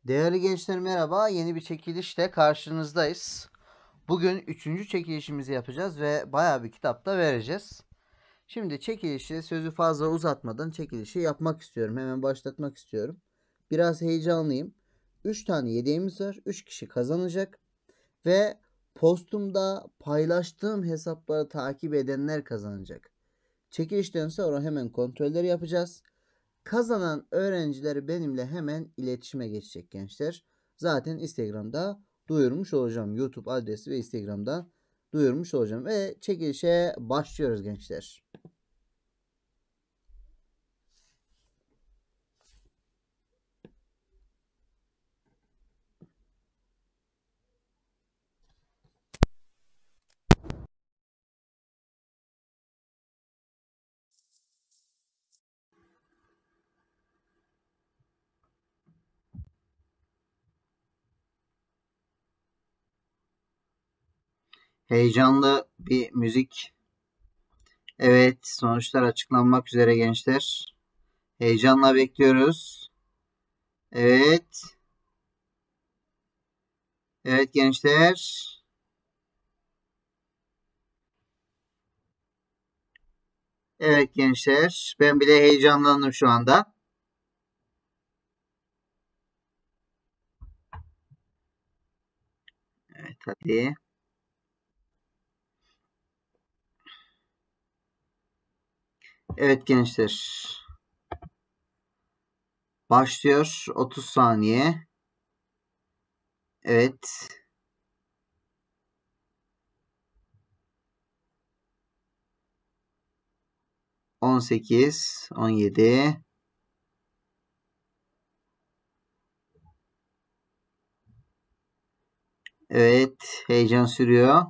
Değerli gençler merhaba. Yeni bir çekilişle karşınızdayız. Bugün 3. çekilişimizi yapacağız ve bayağı bir kitap da vereceğiz. Şimdi çekilişi sözü fazla uzatmadan çekilişi yapmak istiyorum. Hemen başlatmak istiyorum. Biraz heyecanlıyım. 3 tane yedeğimiz var. 3 kişi kazanacak. Ve postumda paylaştığım hesapları takip edenler kazanacak. Çekilişten sonra hemen kontrolleri yapacağız. Kazanan öğrenciler benimle hemen iletişime geçecek gençler. Zaten Instagram'da duyurmuş olacağım. YouTube adresi ve Instagram'da duyurmuş olacağım. Ve çekilişe başlıyoruz gençler. Heyecanlı bir müzik. Evet, sonuçlar açıklanmak üzere gençler. Heyecanla bekliyoruz. Evet. Evet gençler. Evet gençler. Ben bile heyecanlandım şu anda. Evet hadi. Evet gençler. Başlıyor. 30 saniye. Evet. On 18, 17. Evet. Heyecan sürüyor.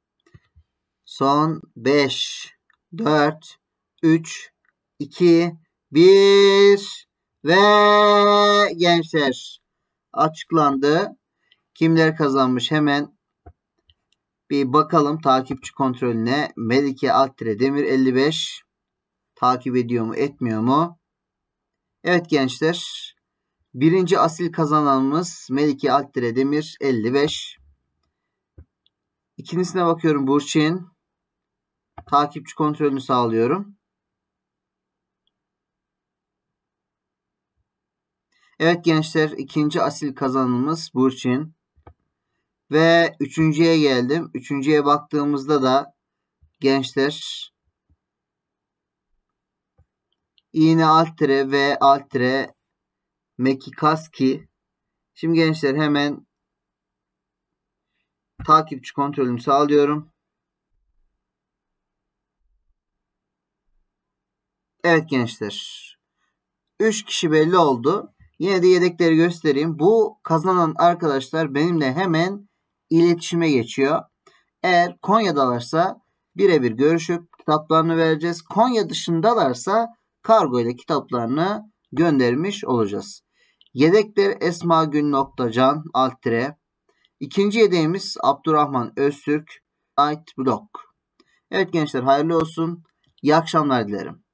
Son 5, 4, 3, 2, 1 ve gençler açıklandı. Kimler kazanmış hemen bir bakalım takipçi kontrolüne. Melike Altre Demir 55 takip ediyor mu etmiyor mu? Evet gençler. Birinci asil kazananımız Melike Altre Demir 55. İkincisine bakıyorum Burçin. Takipçi kontrolünü sağlıyorum. Evet gençler ikinci asil kazananımız Burçin. Ve üçüncüye geldim. Üçüncüye baktığımızda da gençler iğne altre ve altre Mekikaski. Şimdi gençler hemen takipçi kontrolünü sağlıyorum. Evet gençler. 3 kişi belli oldu. Yine de yedekleri göstereyim. Bu kazanan arkadaşlar benimle hemen iletişime geçiyor. Eğer Konya'dalarsa birebir görüşüp kitaplarını vereceğiz. Konya dışındalarsa kargo ile kitaplarını göndermiş olacağız. Yedekler esmagün.can alt-. İkinci yedeğimiz Abdurrahman Öztürk Night Block. Evet gençler hayırlı olsun. İyi akşamlar dilerim.